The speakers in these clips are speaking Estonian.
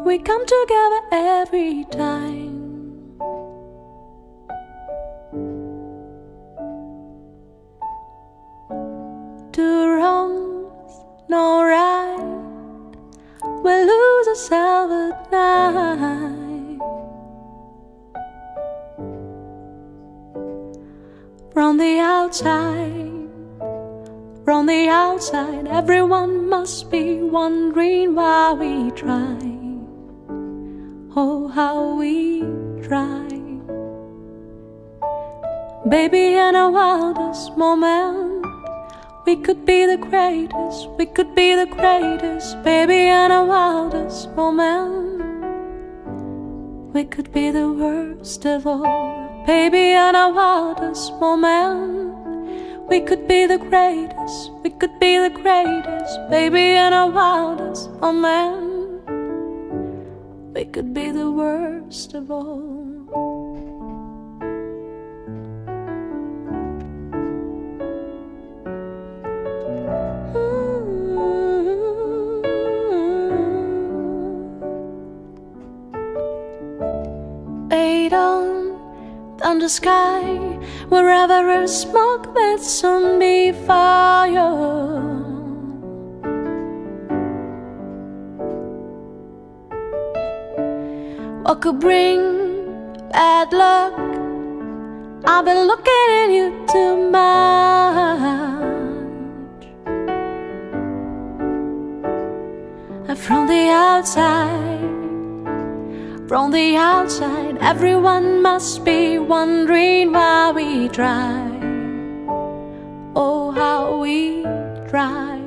we come together every time. Two wrongs, no right, we lose ourselves at night. From the outside, everyone must be wondering why we try. Oh, how we try. Baby, in our wildest moment, we could be the greatest, we could be the greatest. Baby, in our wildest moment, we could be the worst of all. Baby, in our wildest moment, we could be the greatest, we could be the greatest. Baby, in our wildest moment, we could be the worst of all. Down the sky, wherever is smoke, there'll soon be fire. What could bring bad luck? I've been looking at you too much. And from the outside, everyone must be wondering why we try. Oh, how we try.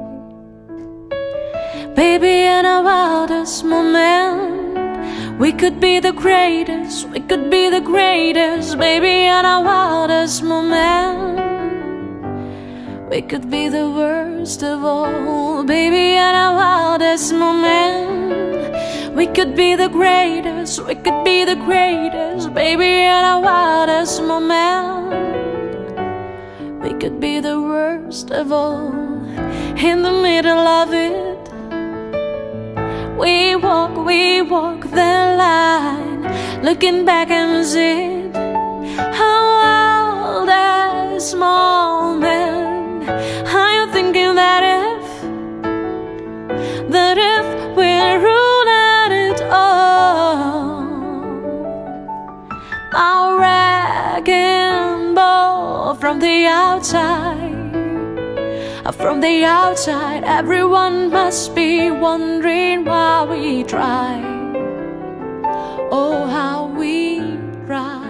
Baby, in our wildest moment, we could be the greatest, we could be the greatest. Baby, in our wildest moment, we could be the worst of all. Baby, in our wildest moment, we could be the greatest, we could be the greatest. Baby, in our wildest moment, we could be the worst of all. In the middle of it, we walk the line, looking back and see our wildest moment. Are you thinking that if we're ruled it all, our wrecking ball from the outside, everyone must be wondering why we try. Oh, how we try.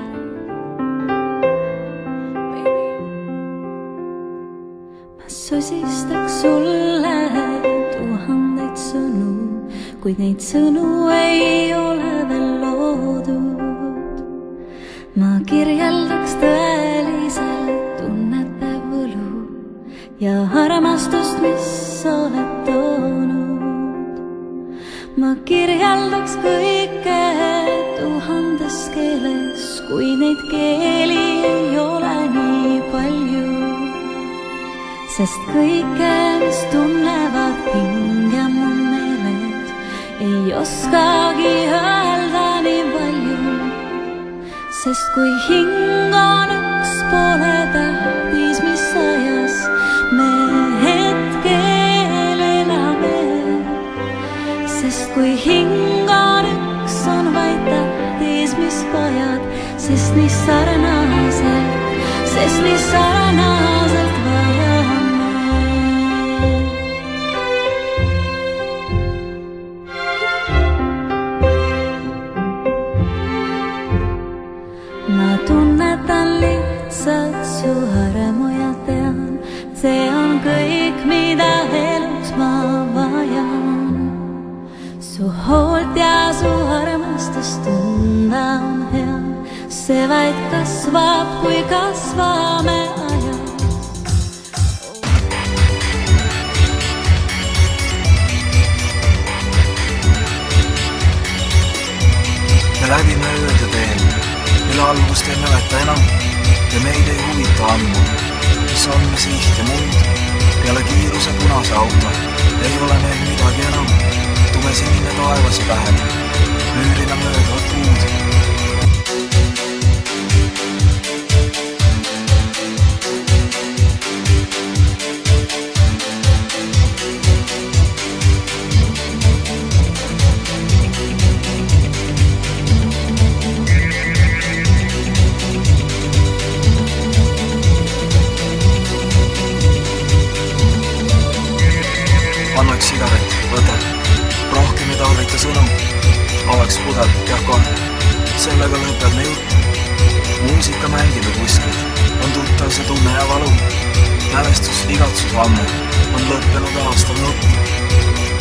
Ma sosistaks sulle tuhandeid sõnu, kuid neid sõnu ei ole veel loodud. Ma kirjeldaks tõeliselt tunnete võlu ja armastust, mis oled toonud. Ma kirjeldaks kõike tuhandes keeles, kui neid keeli ei ole nii palju. Sest kõike, mis tunnevad hinge mu meeled, ei oskagi öelda nii palju. Sest kui hing on üks, pole tähtis, mis ajas me hetkel elame. Sest kui hing on üks, on vaid tähtis, mis vajad, sest nii sarnaselt vajame. Ma tunnetan lihtsalt su armu ja tean, see on kõik, mida elus ma vajan. Su hoolt ja su armastust tunda on hea, see vaid kasvab, kui kasvame ajas. Me läbime ööd ja teen, mille algust ei mäleta enam ja meid ei huvita ammu, mis on me siht ja muud. Peale kiiruse punase auto ei ole meil midagi enam, tume sinine taevas ja pähem. ta sõnum avaks pudelit Jako. Sellega lõpeb me jutt. Muusika mängib kuskil, on tuttav see tunne ja valu. Mälestus igatsus ammu, on lõppenud aastal nutt.